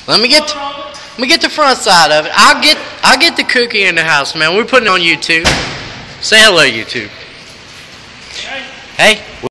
Let me get the front side of it. I'll get the Kouki in the house, man. We're putting it on YouTube. Say hello, YouTube. Hey.